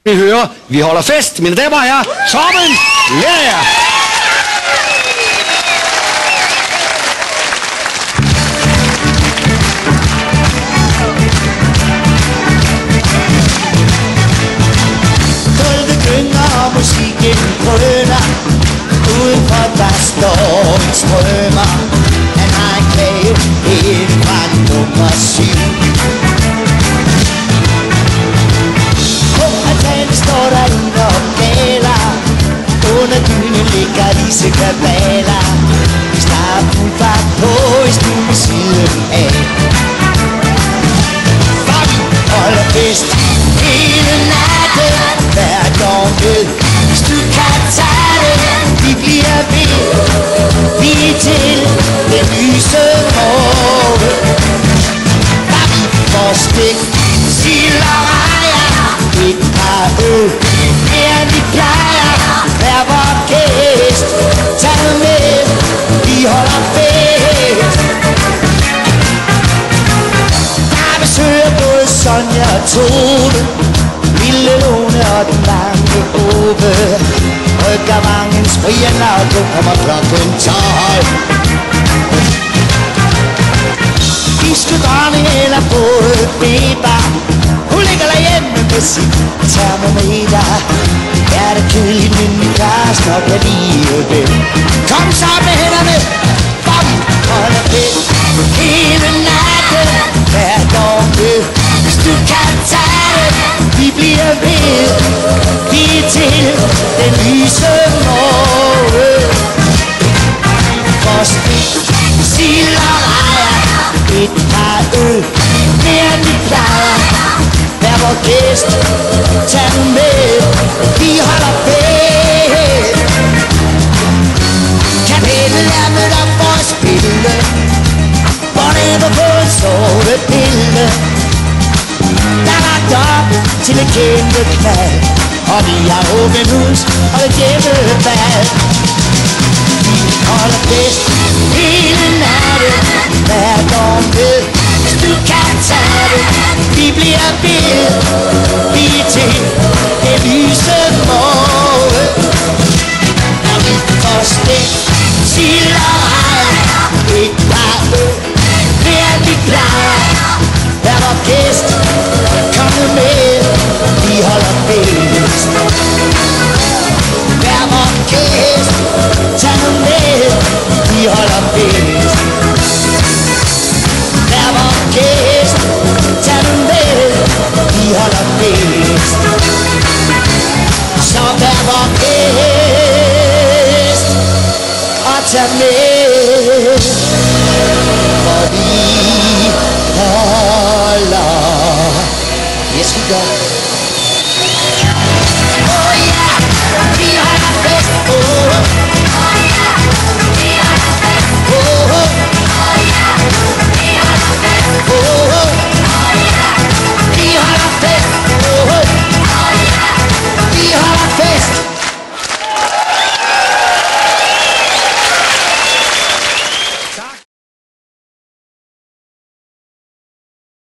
Vi hører, vi holder fest, mine damer og herrer, Torben Lendager. Gulvet gynger og musikken grønner, udenfor der står en strømmer. Han har en klage helt fra nummer 7. Han står derinde og gæler. Under dynen ligger disse kabaler. Hvis der er fuld fart på i stuen ved siden af. For vi holder fest hele natten. Vær dog med, hvis du kan tage det. Vi bliver ved, vi til den lyse morgen. For vi får stik, sild og rejer. Et par øl, mere end vi plejer. Vær vor gæst, tag nu med, vi holder fest. Der besøger både Sonja og Tove, Lille Lone og den lange Ove. Rykker vangen sprien, og du kommer klokken 12. Fiskedronning eller både beber. Hun ligger derhjemme med sit termometer. Er det kedeligt, men vi klarer nok alligevel. Kom så med hænderne, for vi holder fest hele natten. Vær dog med, hvis du kan tage det. Vi bliver ved, vi til den lyse morgen. For stik, sild og rejer. Et par øl, mere end vi plejer. Vær vor gæst, tag nu med, vi holder fest. Kapellet er mødt op for at spille. Båndet på en sovepille. Der er lagt op til et kæmpe knald. Og vi har åbent hus og et hjemmebad. Vi holder fest hele natten. Vær dog med, hvis du kan tage det. Vi bliver ved, vi til det lyse morgen. Og vi får stik, sild og rejer. Et par øl, mere end vi plejer. Vær vor gæst, kom nu med, vi holder fest. Vær vor gæst, tag nu med, vi holder fest. Vær vor gæst, tag nu med, vi holder fest. Så vær vor gæst, og tag med.